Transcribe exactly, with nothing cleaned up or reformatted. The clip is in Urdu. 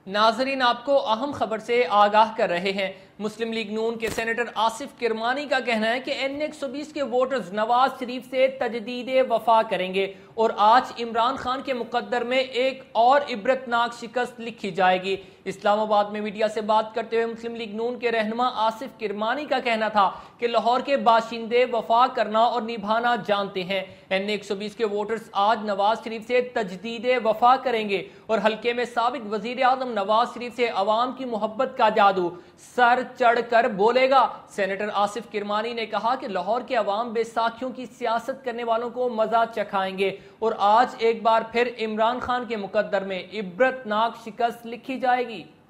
ناظرین آپ کو اہم خبر سے آگاہ کر رہے ہیں۔ مسلم لیگ نون کے سینیٹر آصف کرمانی کا کہنا ہے کہ این ایک سو بیس کے ووٹرز نواز شریف سے تجدید وفا کریں گے اور آج عمران خان کے مقدر میں ایک اور عبرتناک شکست لکھی جائے گی۔ اسلام آباد میں میڈیا سے بات کرتے ہوئے مسلم لیگ نون کے رہنما آصف کرمانی کا کہنا تھا کہ لاہور کے باشندے وفا کرنا اور نبھانا جانتے ہیں۔ این ایک سو بیس کے ووٹرز آج نواز شریف سے تجدید وفا کریں گے اور حلقے میں سابق وزیر اعظم نواز شریف سے عوام کی محبت کا جادو سر چڑھ کر بولے گا۔ سینیٹر آصف کرمانی نے کہا کہ لاہور کے عوام بے ساکھیوں کی سیاست کرنے والوں کو مزہ چکھائیں گے اور آج ایک بار پھر عمران خان کے مقدر میں عبرتناک شکست لکھی جائے گی۔